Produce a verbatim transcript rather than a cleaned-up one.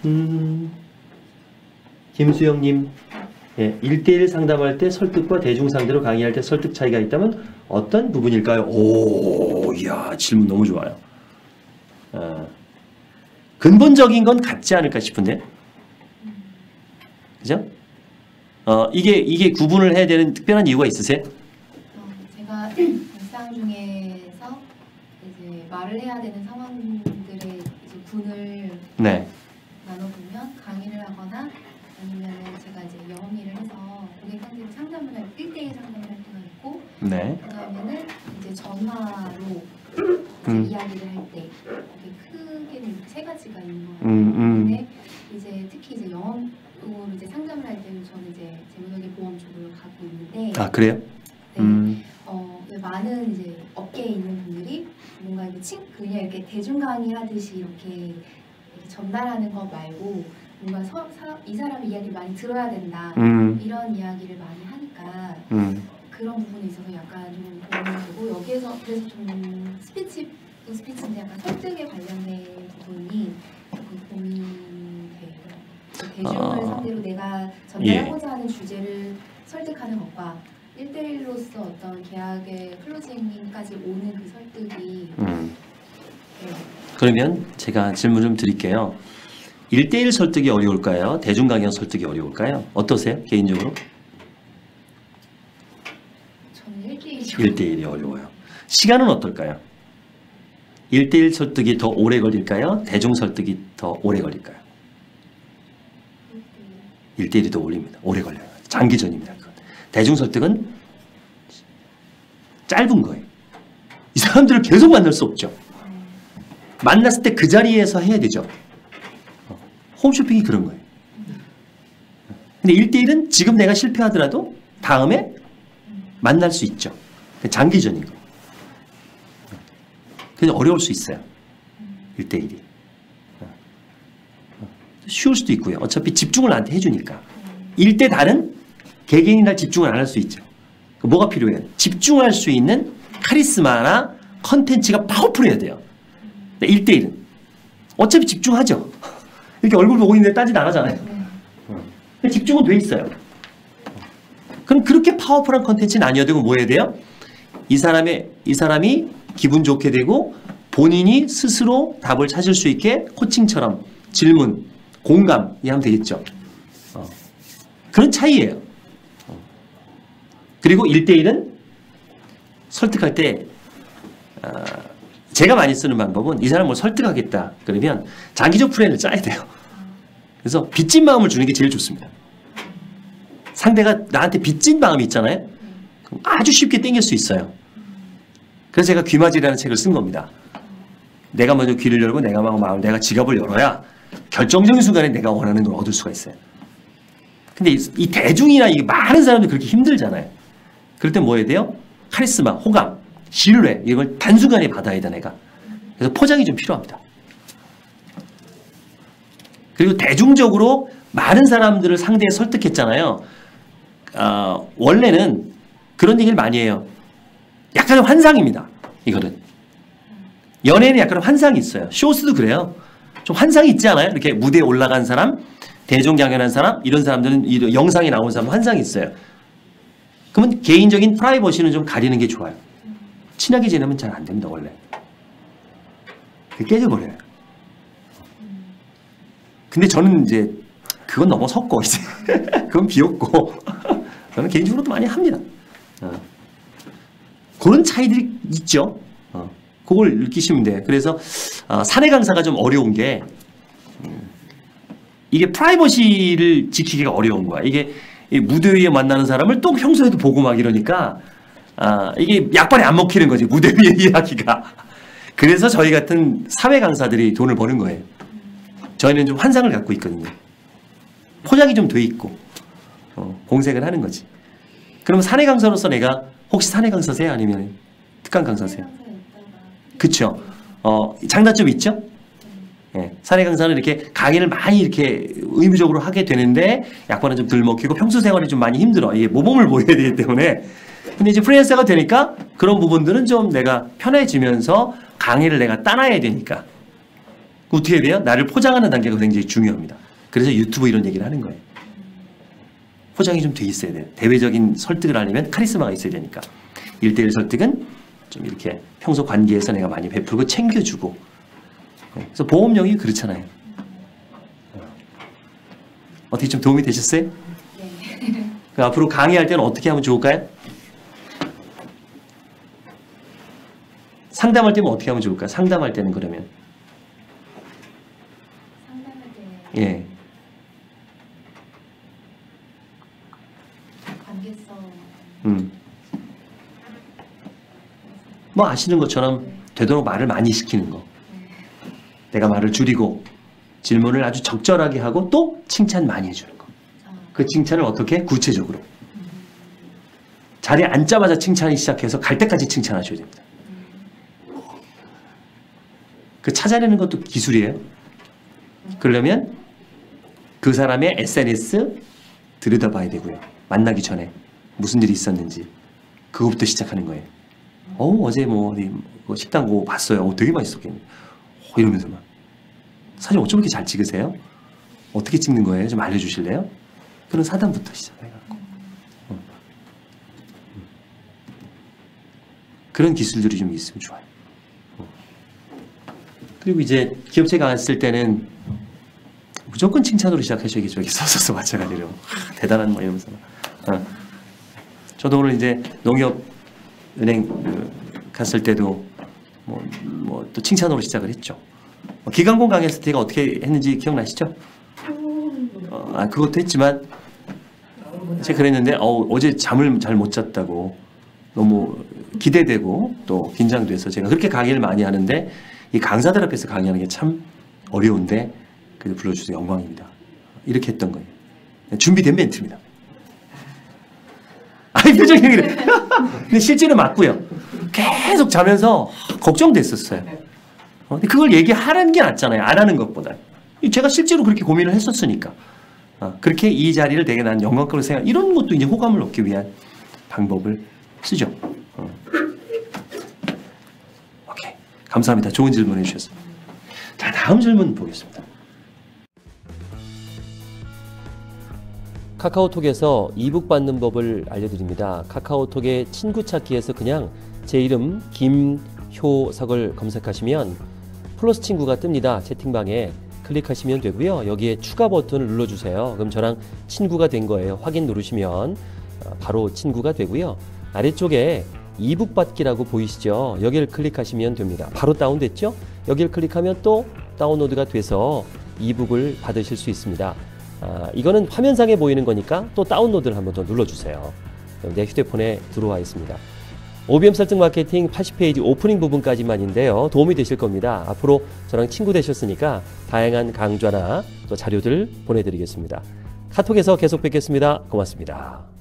음, 김수영님, 예, 일 대일 상담할 때 설득과 대중 상대로 강의할 때 설득 차이가 있다면 어떤 부분일까요? 오, 이야, 질문 너무 좋아요. 어, 근본적인 건 같지 않을까 싶은데, 그죠? 어, 이게 이게 구분을 해야 되는 특별한 이유가 있으세요? 어, 제가 일상 중에서 이제 말을 해야 되는 상황들의 이제 분을 네. 나눠보면 강의를 하거나 아니면 제가 이제 영업 일을 해서 고객 상대로 상담을 할 일 대일 상담을 할 때가 있고, 네. 그다음에는 이제 전화로 이제 음. 이야기를 할 때 크게는 세 가지가 있는 것 같아요. 음, 음. 근데 이제 특히 이제 영업으로 이제 상담을 할 때는 저는 이제 재무회계 보험 쪽으로 가고 있는데, 아, 그래요? 네. 음. 어, 많은 이제 업계에 있는 분들이 뭔가 이렇게 친, 그냥 이렇게 대중 강의 하듯이 이렇게, 이렇게 전달하는 것 말고 뭔가 서, 사, 이 사람 이야기 많이 들어야 된다 음. 이런 이야기를 많이 하니까 음. 그런 부분에 있어서 약간 좀 고민이 되고, 여기에서 그래서 좀 스피치 또 스피치인데 약간 설득에 관련된 부분이 조금 고민돼요. 대중을 아. 상대로 내가 전달하고자 하는 주제를 설득하는 것과 일 대일로서 어떤 계약의 클로징까지 오는 그 설득이 음. 네. 그러면 제가 질문 좀 드릴게요. 일 대일 설득이 어려울까요? 대중 강연 설득이 어려울까요? 어떠세요? 개인적으로? 저는 일 대일이죠. 일 대일이 어려워요. 시간은 어떨까요? 일 대일 설득이 더 오래 걸릴까요? 대중 설득이 더 오래 걸릴까요? 일 대일이 더 오래입니다. 오래 걸려요. 장기전입니다. 그건. 대중 설득은 짧은 거예요. 이 사람들을 계속 만날 수 없죠. 만났을 때 그 자리에서 해야 되죠. 어, 홈쇼핑이 그런 거예요. 근데 일 대일은 지금 내가 실패하더라도 다음에 만날 수 있죠. 장기전인 거예요. 그냥 어려울 수 있어요. 일 대일이. 쉬울 수도 있고요. 어차피 집중을 나한테 해주니까. 일 대 다른 개개인이 날 집중을 안 할 수 있죠. 뭐가 필요해요? 집중할 수 있는 카리스마나 컨텐츠가 파워풀해야 돼요. 일 대일은 어차피 집중하죠. 이렇게 얼굴 보고 있는데 딴짓 안 하잖아요. 네. 집중은 돼 있어요. 그럼 그렇게 파워풀한 컨텐츠는 아니어야 되고 뭐 해야 돼요? 이 사람의 이 사람이 기분 좋게 되고 본인이 스스로 답을 찾을 수 있게 코칭처럼 질문, 공감 이 하면 되겠죠. 어. 그런 차이예요. 어. 그리고 일 대일은 설득할 때 어, 제가 많이 쓰는 방법은 이 사람을 설득하겠다 그러면 장기적 플랜을 짜야 돼요. 그래서 빚진 마음을 주는 게 제일 좋습니다. 상대가 나한테 빚진 마음이 있잖아요. 그럼 아주 쉽게 땡길 수 있어요. 그래서 제가 귀마질이라는 책을 쓴 겁니다. 내가 먼저 귀를 열고 내가 마음을 내가 지갑을 열어야 결정적인 순간에 내가 원하는 걸 얻을 수가 있어요. 근데 이, 이 대중이나 이 많은 사람들이 그렇게 힘들잖아요. 그럴 때 뭐 해야 돼요? 카리스마, 호감, 신뢰 이걸 단순간에 받아야 돼 내가. 그래서 포장이 좀 필요합니다. 그리고 대중적으로 많은 사람들을 상대에 설득했잖아요. 어, 원래는 그런 얘기를 많이 해요. 약간의 환상입니다. 이거는. 연예인은 약간 환상이 있어요. 쇼스도 그래요. 좀 환상이 있지 않아요? 이렇게 무대에 올라간 사람, 대중 강연한 사람, 이런 사람들은 이 영상에 나온 사람 환상이 있어요. 그러면 개인적인 프라이버시는 좀 가리는 게 좋아요. 친하게 지내면 잘 안 됩니다, 원래. 깨져버려요. 근데 저는 이제 그건 넘어섰고, 이제. 그건 비었고. 저는 개인적으로도 많이 합니다. 어. 그런 차이들이 있죠. 어. 그걸 느끼시면 돼요. 그래서, 어, 사내 강사가 좀 어려운 게, 음, 이게 프라이버시를 지키기가 어려운 거야. 이게 무대 위에 만나는 사람을 또 평소에도 보고 막 이러니까, 아, 이게 약발이 안 먹히는 거지. 무대 위의 이야기가. 그래서 저희 같은 사회 강사들이 돈을 버는 거예요. 저희는 좀 환상을 갖고 있거든요. 포장이 좀 돼 있고 어, 공색을 하는 거지. 그러면 사내 강사로서 내가 혹시 사내 강사세요? 아니면 특강 강사세요? 그쵸. 어, 장단점이 있죠? 예, 사내 강사는 이렇게 강의를 많이 이렇게 의무적으로 하게 되는데 약간은 좀 덜 먹히고 평소 생활이 좀 많이 힘들어. 이게 모범을 보여야 되기 때문에. 근데 이제 프리랜서가 되니까 그런 부분들은 좀 내가 편해지면서 강의를 내가 따놔야 되니까 어떻게 해야 돼요? 나를 포장하는 단계가 굉장히 중요합니다. 그래서 유튜브 이런 얘기를 하는 거예요. 포장이 좀 돼 있어야 돼요. 대외적인 설득을 하려면 카리스마가 있어야 되니까. 일대일 설득은 좀 이렇게 평소 관계에서 내가 많이 베풀고 챙겨주고. 그래서 보험력이 그렇잖아요. 어떻게 좀 도움이 되셨어요? 네. 그 앞으로 강의할 때는 어떻게 하면 좋을까요? 상담할 때는 어떻게 하면 좋을까요? 상담할 때는 그러면. 상담할 때 예. 관계성 음. 뭐 아시는 것처럼 되도록 말을 많이 시키는 거. 내가 말을 줄이고 질문을 아주 적절하게 하고 또 칭찬 많이 해주는 거. 그 칭찬을 어떻게? 구체적으로. 자리에 앉자마자 칭찬이 시작해서 갈 때까지 칭찬하셔야 됩니다. 그 찾아내는 것도 기술이에요. 그러려면 그 사람의 에스엔에스 들여다봐야 되고요. 만나기 전에 무슨 일이 있었는지 그거부터 시작하는 거예요. 어우 어제 뭐 어디 뭐 식당 뭐 봤어요. 어, 되게 맛있었겠네. 어, 이러면서 막 사진 어쩜 이렇게 잘 찍으세요? 어떻게 찍는 거예요? 좀 알려주실래요? 그런 사담부터 시작해갖고 어. 그런 기술들이 좀 있으면 좋아요. 어. 그리고 이제 기업체 갔을 때는 무조건 칭찬으로 시작하셔야겠죠. 이렇게 서서서 맞춰가지고 아, 대단한 뭐 이러면서. 어. 저도 오늘 이제 농협은행 그 갔을 때도 뭐 뭐 또 칭찬으로 시작을 했죠. 뭐 기강공 강의했을 때가 어떻게 했는지 기억나시죠? 어, 아 그것도 했지만 제가 그랬는데 어, 어제 잠을 잘 못 잤다고 너무 기대되고 또 긴장돼서 제가 그렇게 강의를 많이 하는데 이 강사들 앞에서 강의하는 게 참 어려운데 그래도 불러주셔서 영광입니다. 이렇게 했던 거예요. 준비된 멘트입니다. 아니 표정이 그래. 근데 실제로 맞고요. 계속 자면서 걱정됐었어요. 어, 근데 그걸 얘기하는 게 낫잖아요. 안 하는 것보다. 제가 실제로 그렇게 고민을 했었으니까. 어, 그렇게 이 자리를 되게 난 영광으로 생각. 이런 것도 이제 호감을 얻기 위한 방법을 쓰죠. 어. 오케이. 감사합니다. 좋은 질문 해주셨습니다. 자, 다음 질문 보겠습니다. 카카오톡에서 이북 받는 법을 알려드립니다. 카카오톡의 친구 찾기에서 그냥 제 이름 김효석을 검색하시면 플러스 친구가 뜹니다. 채팅방에 클릭하시면 되고요. 여기에 추가 버튼을 눌러주세요. 그럼 저랑 친구가 된 거예요. 확인 누르시면 바로 친구가 되고요. 아래쪽에 이북 받기라고 보이시죠? 여기를 클릭하시면 됩니다. 바로 다운됐죠? 여기를 클릭하면 또 다운로드가 돼서 이북을 받으실 수 있습니다. 아, 이거는 화면상에 보이는 거니까 또 다운로드를 한번 더 눌러주세요. 내 휴대폰에 들어와 있습니다. 오비엠 설득 마케팅 팔십 페이지 오프닝 부분까지만인데요. 도움이 되실 겁니다. 앞으로 저랑 친구 되셨으니까 다양한 강좌나 또 자료들 보내드리겠습니다. 카톡에서 계속 뵙겠습니다. 고맙습니다.